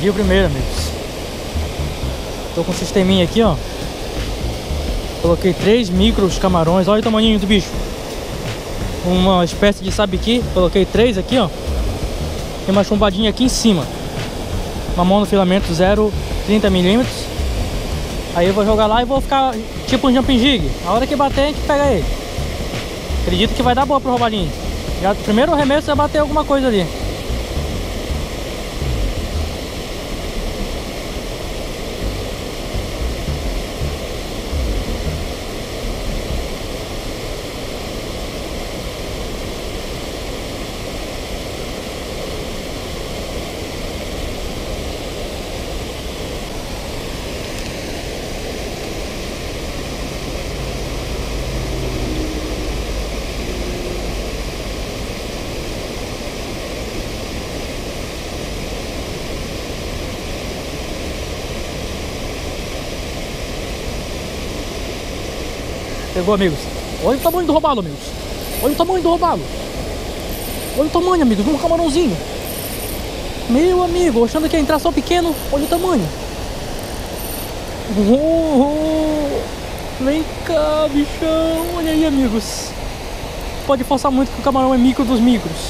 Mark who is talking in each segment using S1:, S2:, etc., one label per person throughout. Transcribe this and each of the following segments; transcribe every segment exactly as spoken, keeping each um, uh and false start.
S1: Perdi o primeiro, amigos. Tô com um sisteminha aqui, ó. Coloquei três micros camarões. Olha o tamanho do bicho. Uma espécie de sabiqui. Coloquei três aqui, ó. Tem uma chumbadinha aqui em cima. Uma mão no filamento zero vírgula trinta milímetros. Aí eu vou jogar lá e vou ficar tipo um jumping jig. A hora que bater a gente pega ele. Acredito que vai dar boa pro robalinho. Já, primeiro arremesso já bateu alguma coisa ali. Pegou, amigos. Olha o tamanho do robalo, amigos. Olha o tamanho do robalo. Olha o tamanho, amigos, de um camarãozinho. Meu amigo, achando que ia entrar só pequeno. Olha o tamanho. Oh, oh. Vem cá, bichão. Olha aí, amigos. Pode forçar muito que o camarão é micro dos micros.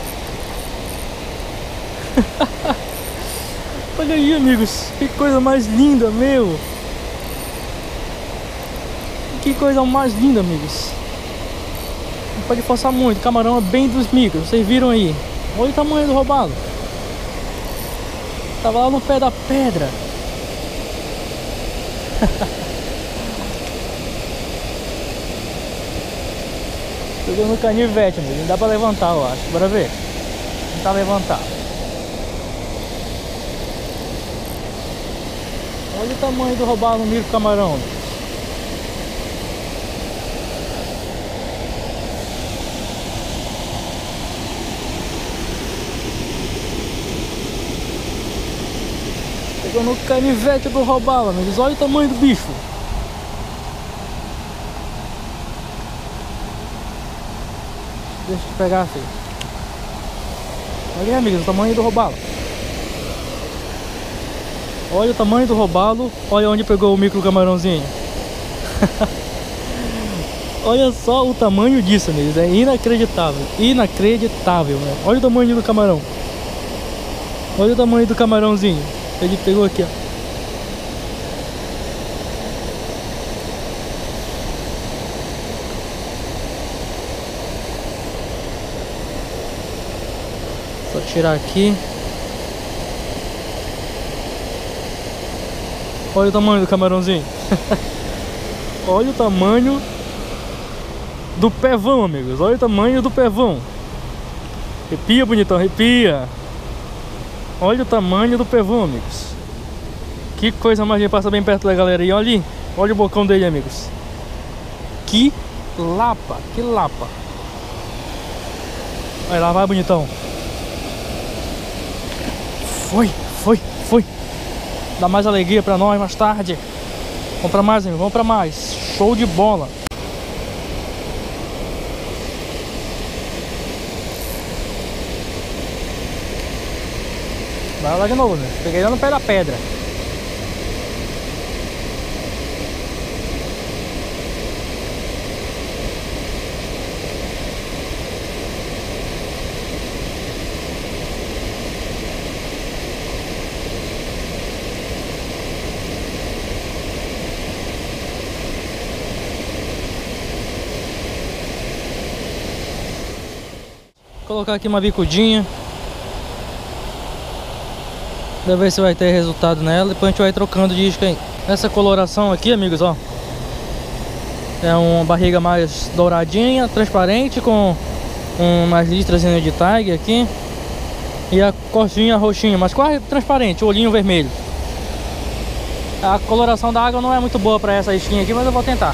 S1: Olha aí, amigos. Que coisa mais linda, meu. Que coisa mais linda, amigos. Não pode forçar muito. O camarão é bem dos micros. Vocês viram aí. Olha o tamanho do robalo. Tava lá no pé da pedra. Pegou no canivete, amigo. Não dá pra levantar, eu acho. Bora ver. Tentar levantar. Olha o tamanho do robalo no micro camarão. Pegou no canivete do robalo, amigos. Olha o tamanho do bicho. Deixa eu pegar, filho. Olha aí, amigos, o tamanho do robalo. Olha o tamanho do robalo. Olha onde pegou o micro camarãozinho. Olha só o tamanho disso, amigos. É inacreditável. Inacreditável, né? Olha o tamanho do camarão. Olha o tamanho do camarãozinho. Ele pegou aqui, ó. Só tirar aqui. Olha o tamanho do camarãozinho. Olha o tamanho do pevão, amigos. Olha o tamanho do pevão. Arrepia, bonitão, arrepia. Olha o tamanho do pevão, amigos. Que coisa mais linda. Passa bem perto da galera aí. Olha ali. Olha o bocão dele, amigos. Que lapa. Que lapa. Vai lá, vai, bonitão. Foi, foi, foi. Dá mais alegria pra nós mais tarde. Vamos pra mais, amigo. Vamos pra mais. Show de bola. Vai lá de novo, né? Peguei lá no pé da pedra. Vou colocar aqui uma bicudinha. Pra ver se vai ter resultado nela. Depois a gente vai trocando de isca aí. Essa coloração aqui, amigos, ó, é uma barriga mais douradinha, transparente, com umas listrazinhas de Tiger aqui. E a costinha roxinha, mas quase transparente, o olhinho vermelho. A coloração da água não é muito boa pra essa isquinha aqui, mas eu vou tentar.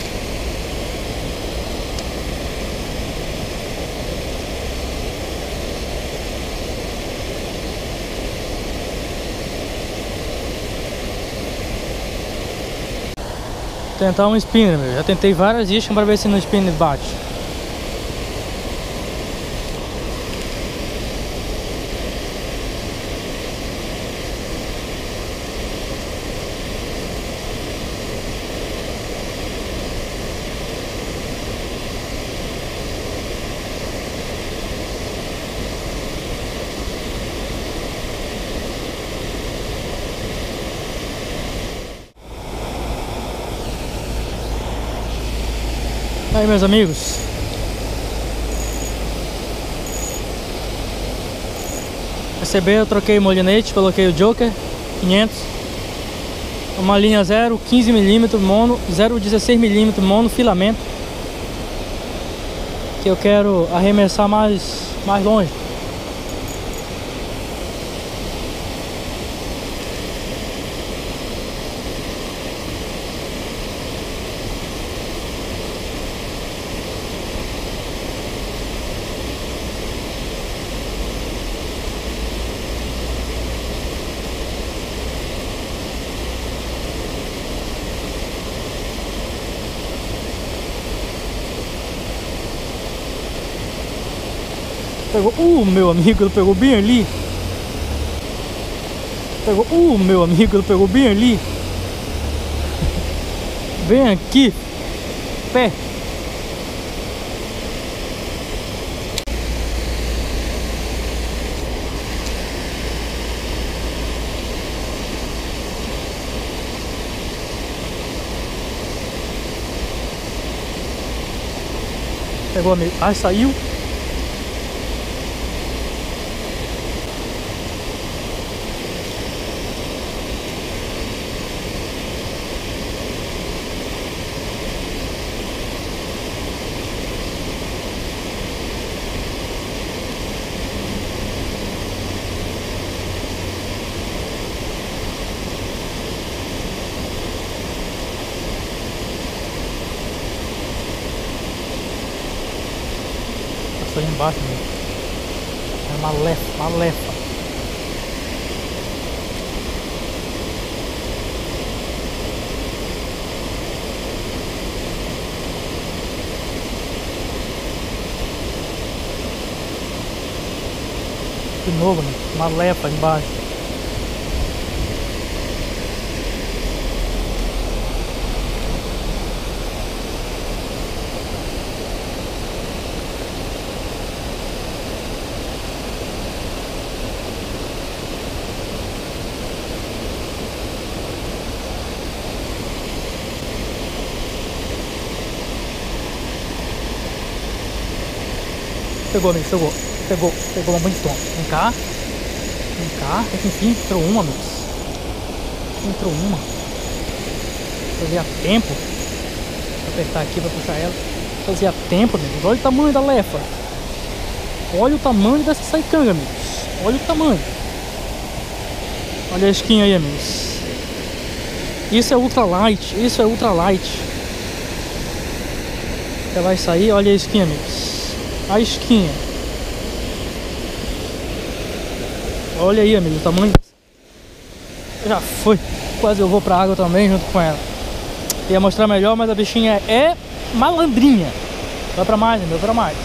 S1: Tentar um spinner, meu. Já tentei várias iscas para ver se no spinner bate. Aí, meus amigos, receber, eu troquei o molinete, coloquei o Joker quinhentos, uma linha zero, quinze milímetros mono, zero vírgula dezesseis milímetros mono filamento, que eu quero arremessar mais, mais longe. Pegou, uh, meu amigo, ele pegou bem ali. Pegou, uh, meu amigo, ele pegou bem ali. Bem aqui. Pé. Pegou, amigo. Ah, saiu. Passou ali embaixo, amigo. É uma lefa, uma lefa. De novo, né? Uma lefa embaixo. Pegou, amigo, pegou. Pegou, pegou uma bonitona. Vem cá. Vem cá. Até que enfim entrou uma, amigos. Entrou uma. Fazia tempo. Vou apertar aqui pra puxar ela. Fazia tempo, amigos. Olha o tamanho da lefa. Olha o tamanho dessa saicanga, amigos. Olha o tamanho. Olha a skin aí, amigos. Isso é ultralight. Isso é ultralight. Ela vai sair. Olha a skin, amigos. A esquinha. Olha aí, amigo, o tamanho. Já foi. Quase eu vou pra água também junto com ela. Ia mostrar melhor, mas a bichinha é malandrinha. Vai pra mais, amigo, vai pra mais.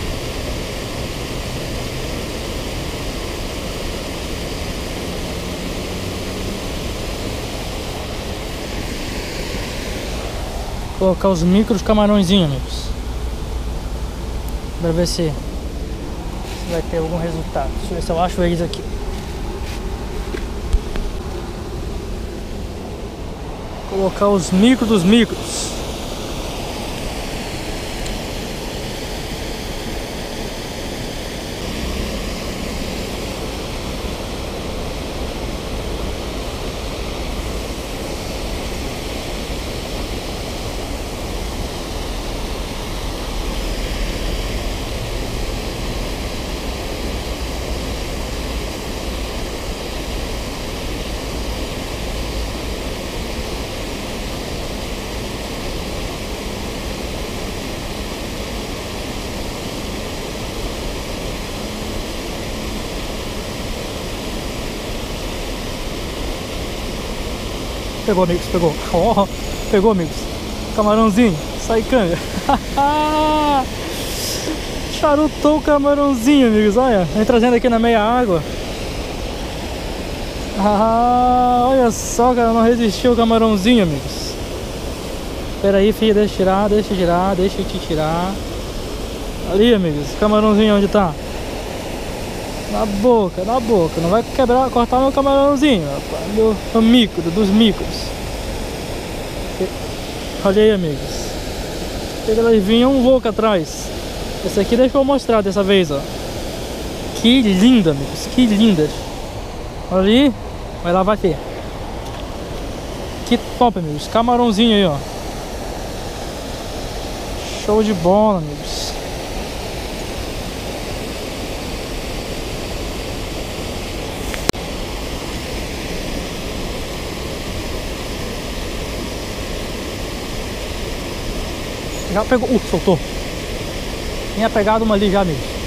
S1: Vou colocar os micros camarõezinhos, amigos. Pra ver se, se vai ter algum resultado. Deixa eu ver se eu acho eles aqui. Colocar os micros dos micros. Pegou, amigos, pegou. Oh, pegou, amigos. Camarãozinho, sai canga. Charutou o camarãozinho, amigos. Olha, vem trazendo aqui na meia água. Ah, olha só, cara, não resistiu o camarãozinho, amigos. Espera aí, filho, deixa eu tirar, deixa eu tirar, deixa eu te tirar. Ali, amigos, camarãozinho onde tá? Na boca, na boca. Não vai quebrar, cortar meu camarãozinho, rapaz. Meu, meu micro, dos micros. Olha aí, amigos. Elas vinham um louco atrás. Esse aqui deixa eu mostrar dessa vez, ó. Que linda, amigos, que lindas. Ali, vai lá, vai ter. Que top, amigos. Camarãozinho aí, ó. Show de bola, amigos. Já pegou. Uh, soltou. Tinha pegado uma ali já, amigos.